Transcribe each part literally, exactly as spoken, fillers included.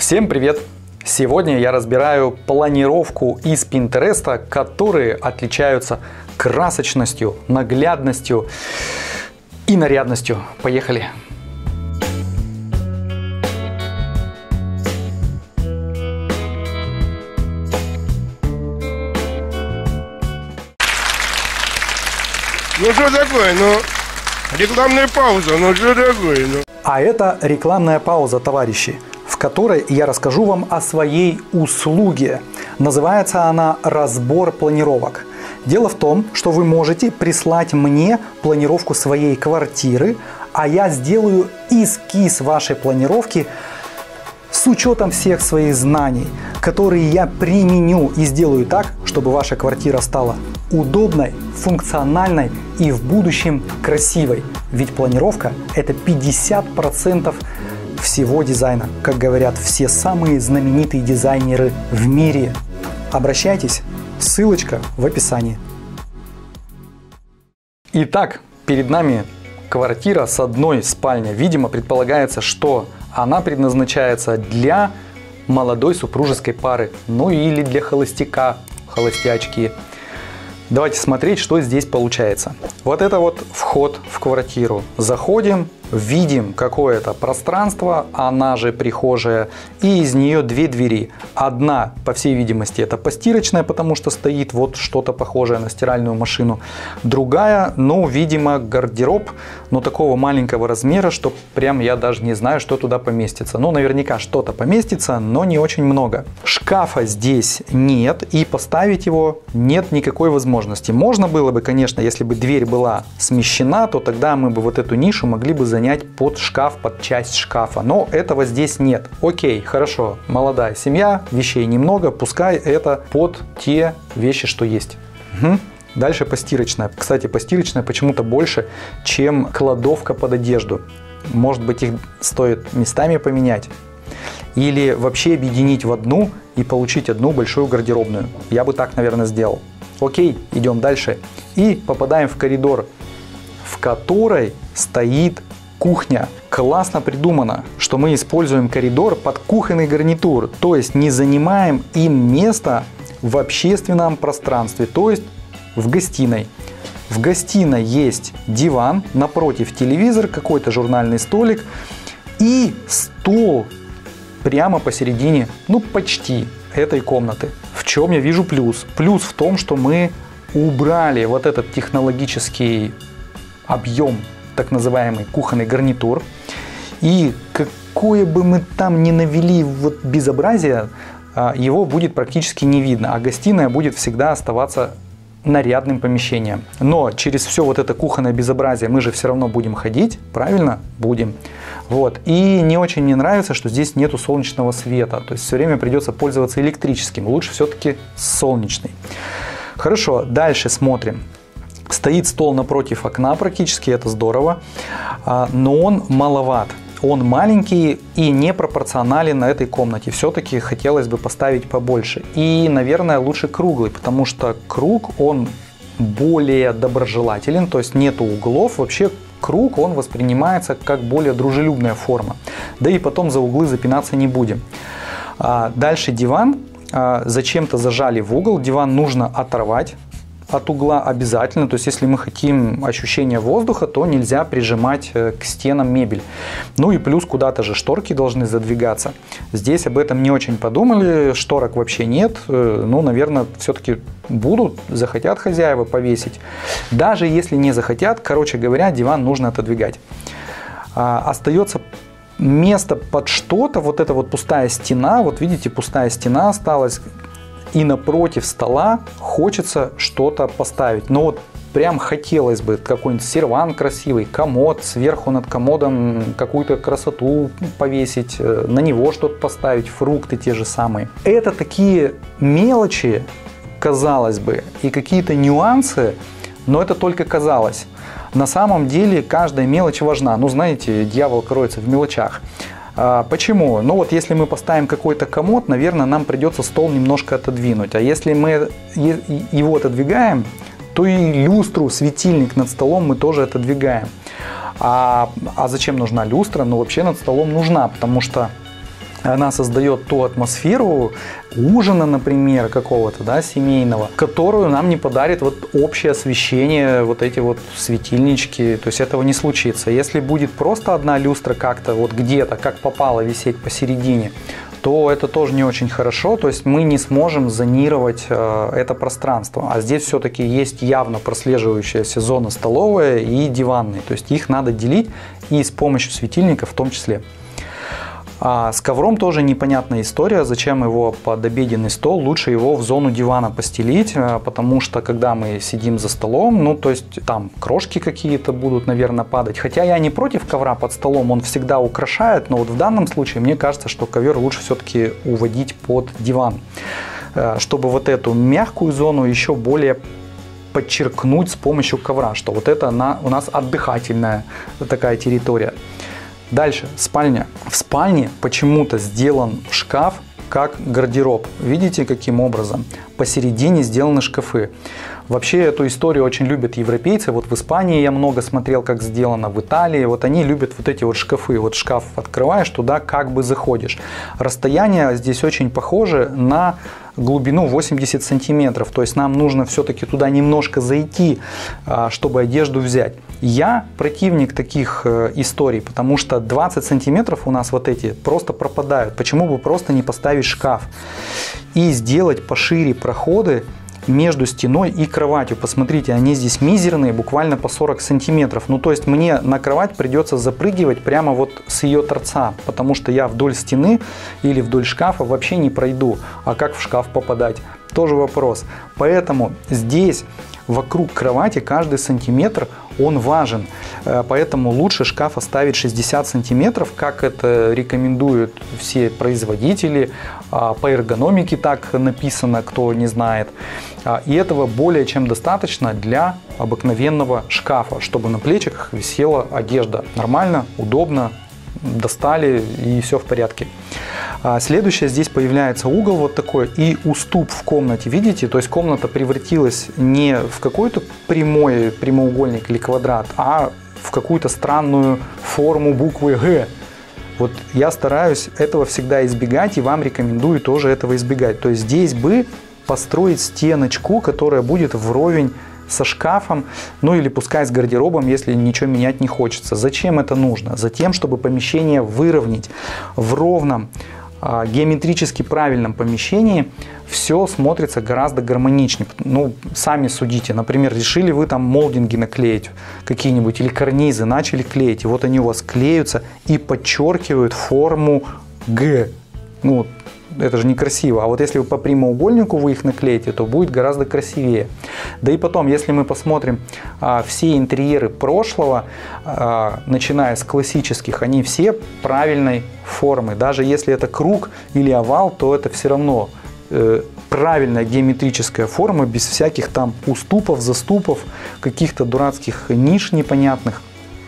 Всем привет! Сегодня я разбираю планировку из Пинтереста, которые отличаются красочностью, наглядностью и нарядностью. Поехали! Ну что такое, ну, рекламная пауза, ну что такое, ну. А это рекламная пауза, товарищи, в которой я расскажу вам о своей услуге. Называется она «Разбор планировок». Дело в том, что вы можете прислать мне планировку своей квартиры, а я сделаю эскиз вашей планировки с учетом всех своих знаний, которые я применю и сделаю так, чтобы ваша квартира стала удобной, функциональной и в будущем красивой. Ведь планировка – это пятьдесят процентов всего дизайна, как говорят все самые знаменитые дизайнеры в мире. Обращайтесь, ссылочка в описании. Итак, перед нами квартира с одной спальней. Видимо, предполагается, что она предназначается для молодой супружеской пары, ну или для холостяка, холостячки. Давайте смотреть, что здесь получается. Вот это вот вход в квартиру. Заходим, видим какое-то пространство, она же прихожая, и из нее две двери. Одна, по всей видимости, это постирочная, потому что стоит вот что-то похожее на стиральную машину. Другая, ну, видимо, гардероб, но такого маленького размера, что прям я даже не знаю, что туда поместится. Ну, наверняка что-то поместится, но не очень много. Шкафа здесь нет, и поставить его нет никакой возможности. Можно было бы, конечно, если бы дверь была смещена, то тогда мы бы вот эту нишу могли бы занять под шкаф, под часть шкафа. Но этого здесь нет. Окей, хорошо, молодая семья, вещей немного, пускай это под те вещи, что есть. Угу. Дальше постирочная. Кстати, постирочная почему-то больше, чем кладовка под одежду. Может быть, их стоит местами поменять. Или вообще объединить в одну и получить одну большую гардеробную. Я бы так, наверное, сделал. Окей, идем дальше. И попадаем в коридор, в которой стоит кухня. Классно придумано, что мы используем коридор под кухонный гарнитур, то есть не занимаем им место в общественном пространстве, то есть в гостиной. В гостиной есть диван, напротив телевизор, какой-то журнальный столик и стол прямо посередине, ну почти, этой комнаты. В чем я вижу плюс? Плюс в том, что мы убрали вот этот технологический объем, так называемый кухонный гарнитур. И какое бы мы там ни навели вот безобразие, его будет практически не видно, а гостиная будет всегда оставаться нарядным помещением. Но через все вот это кухонное безобразие мы же все равно будем ходить, правильно? Будем. Вот. И не очень мне нравится, что здесь нету солнечного света. То есть все время придется пользоваться электрическим. Лучше все-таки солнечный. Хорошо, дальше смотрим. Стоит стол напротив окна практически, это здорово. Но он маловат. Он маленький и не пропорционален на этой комнате. Все-таки хотелось бы поставить побольше. И, наверное, лучше круглый, потому что круг, он более доброжелателен, то есть нету углов. Вообще круг, он воспринимается как более дружелюбная форма. Да и потом за углы запинаться не будем. Дальше диван. Зачем-то зажали в угол. Диван нужно оторвать от угла обязательно, то есть если мы хотим ощущение воздуха, то нельзя прижимать к стенам мебель. Ну и плюс куда-то же шторки должны задвигаться. Здесь об этом не очень подумали, шторок вообще нет, ну, наверное, все-таки будут, захотят хозяева повесить. Даже если не захотят, короче говоря, диван нужно отодвигать. А, остается место под что-то, вот эта вот пустая стена, вот видите, пустая стена осталась. И напротив стола хочется что-то поставить. Но вот прям хотелось бы какой-нибудь сервант красивый, комод, сверху над комодом какую-то красоту повесить, на него что-то поставить, фрукты те же самые. Это такие мелочи, казалось бы, и какие-то нюансы, но это только казалось. На самом деле каждая мелочь важна. Ну, знаете, дьявол кроется в мелочах. Почему? Ну вот если мы поставим какой-то комод, наверное, нам придется стол немножко отодвинуть. А если мы его отодвигаем, то и люстру, светильник над столом мы тоже отодвигаем. А, а зачем нужна люстра? Ну вообще над столом нужна, потому что она создает ту атмосферу ужина, например, какого-то, да, семейного, которую нам не подарит вот общее освещение, вот эти вот светильнички. То есть этого не случится. Если будет просто одна люстра как-то вот где-то, как попало, висеть посередине, то это тоже не очень хорошо. То есть мы не сможем зонировать э, это пространство. А здесь все-таки есть явно прослеживающаяся зона столовая и диванная. То есть их надо делить и с помощью светильника в том числе. А с ковром тоже непонятная история, зачем его под обеденный стол, лучше его в зону дивана постелить, потому что когда мы сидим за столом, ну то есть там крошки какие-то будут, наверное, падать. Хотя я не против ковра под столом, он всегда украшает, но вот в данном случае мне кажется, что ковер лучше все-таки уводить под диван, чтобы вот эту мягкую зону еще более подчеркнуть с помощью ковра, что вот это она, у нас отдыхательная такая территория. Дальше, спальня. В спальне почему-то сделан шкаф как гардероб. Видите, каким образом? Посередине сделаны шкафы. Вообще эту историю очень любят европейцы. Вот в Испании я много смотрел, как сделано, в Италии. Вот они любят вот эти вот шкафы. Вот шкаф открываешь, туда как бы заходишь. Расстояние здесь очень похоже на глубину восемьдесят сантиметров. То есть нам нужно все-таки туда немножко зайти, чтобы одежду взять. Я противник таких историй, потому что двадцать сантиметров у нас вот эти просто пропадают. Почему бы просто не поставить шкаф и сделать пошире проходы между стеной и кроватью? Посмотрите, они здесь мизерные, буквально по сорок сантиметров. Ну, то есть мне на кровать придется запрыгивать прямо вот с ее торца, потому что я вдоль стены или вдоль шкафа вообще не пройду. А как в шкаф попадать? Тоже вопрос. Поэтому здесь вокруг кровати каждый сантиметр он важен. Поэтому лучше шкаф оставить шестьдесят сантиметров, как это рекомендуют все производители. По эргономике так написано, кто не знает. И этого более чем достаточно для обыкновенного шкафа, чтобы на плечиках висела одежда. Нормально, удобно, достали и все в порядке. Следующее, здесь появляется угол вот такой и уступ в комнате, видите? То есть комната превратилась не в какой-то прямой прямоугольник или квадрат, а в какую-то странную форму буквы Г. Вот я стараюсь этого всегда избегать и вам рекомендую тоже этого избегать. То есть здесь бы построить стеночку, которая будет вровень со шкафом, ну или пускай с гардеробом, если ничего менять не хочется. Зачем это нужно? Затем, чтобы помещение выровнять. В ровном, э, геометрически правильном помещении все смотрится гораздо гармоничнее. Ну, сами судите. Например, решили вы там молдинги наклеить какие-нибудь или карнизы, начали клеить, и вот они у вас клеются и подчеркивают форму Г. Ну, это же некрасиво. А вот если вы по прямоугольнику вы их наклеите, то будет гораздо красивее. Да и потом, если мы посмотрим а, все интерьеры прошлого, а, начиная с классических, они все правильной формы. Даже если это круг или овал, то это все равно э, правильная геометрическая форма, без всяких там уступов, заступов, каких-то дурацких ниш непонятных.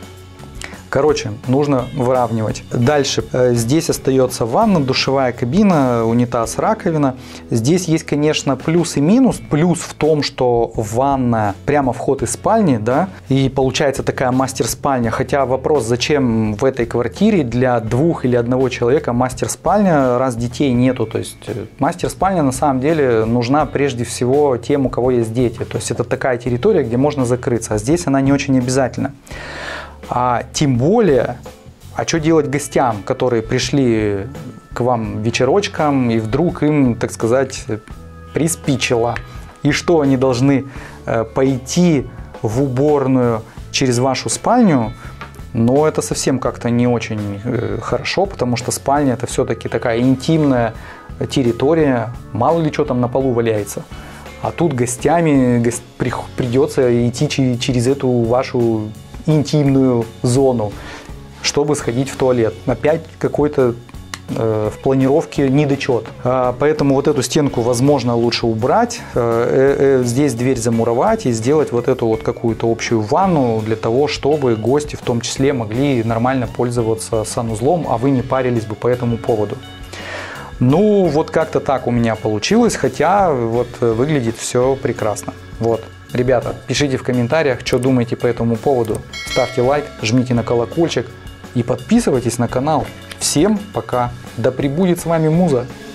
Короче, нужно выравнивать. Дальше. Здесь остается ванна, душевая кабина, унитаз, раковина. Здесь есть, конечно, плюс и минус. Плюс в том, что ванная прямо вход из спальни, да, и получается такая мастер-спальня. Хотя вопрос, зачем в этой квартире для двух или одного человека мастер-спальня, раз детей нету. То есть мастер-спальня на самом деле нужна прежде всего тем, у кого есть дети. То есть это такая территория, где можно закрыться. А здесь она не очень обязательна. А тем более, а что делать гостям, которые пришли к вам вечерочком, и вдруг им, так сказать, приспичило. И что, они должны э, пойти в уборную через вашу спальню? Но это совсем как-то не очень э, хорошо, потому что спальня — это все-таки такая интимная территория. Мало ли что там на полу валяется. А тут гостями гость, при, придется идти через, через эту вашу интимную зону, чтобы сходить в туалет. Опять какой-то э, в планировке недочет. А, поэтому вот эту стенку, возможно, лучше убрать. Э, э, здесь дверь замуровать и сделать вот эту вот какую-то общую ванну для того, чтобы гости в том числе могли нормально пользоваться санузлом, а вы не парились бы по этому поводу. Ну, вот как-то так у меня получилось, хотя вот выглядит все прекрасно. Вот. Ребята, пишите в комментариях, что думаете по этому поводу. Ставьте лайк, жмите на колокольчик. и подписывайтесь на канал. Всем пока! Да пребудет с вами муза!